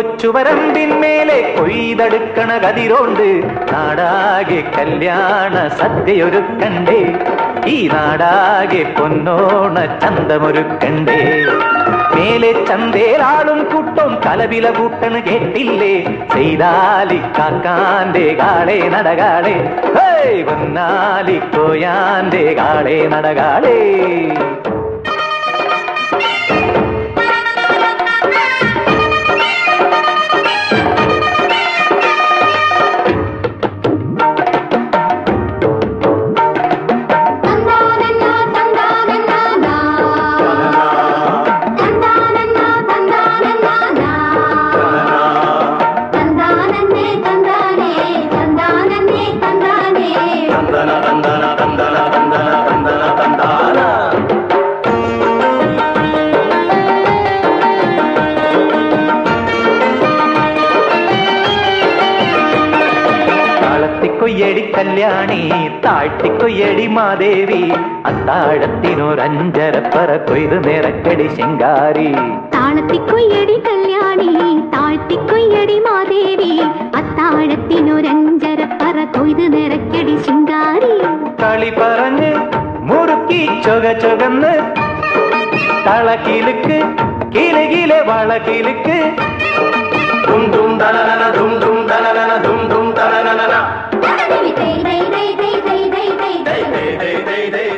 കൊച്ചുവരമ്പിന്മേലെ കൊയ്തെടുക്കണ കതിരോണ്ട് നാടാകെ കല്യാണ സദ്യയൊരുക്കണ്ടേ, ഈ നാടാകെ പൊന്നോണ ചന്തമൊരുക്കണ്ടേ. മേലെ ചന്തേലാളും കൂട്ടം കലവില കൂട്ടണ് കേട്ടില്ലേ, ചെയ്താലിക്കാക്കാന്റെ കാളെ നടകാളെ, പൊന്നാലിക്കോയാന്റെ കാളെ നടകാളേ. കൊയ്യടി കല്യാണി താഴ്ത്തിക്കൊയ്യടി മാദേവി, അത്താഴത്തിനൊരഞ്ചരപ്പറ കൊയ്ത് നിറക്കടി ശിങ്കാരി. താളത്തിക്കൊയ്യടി കല്യാണി താഴ്ത്തിക്കൊയ്യടി മാദേവി, അത്താഴത്തിനൊരഞ്ചരപ്പറ കൊയ്ത് നിറക്കടി ശിങ്കാരി. കളി പറഞ്ഞ് മുറുക്കി ചൊക ചൊകന്ന് തളകിലുക്ക് കിലകിലെ വളകിലുക്ക്, ദും ദും തലനന ദും ദും തലനന ദും ദും തലനന.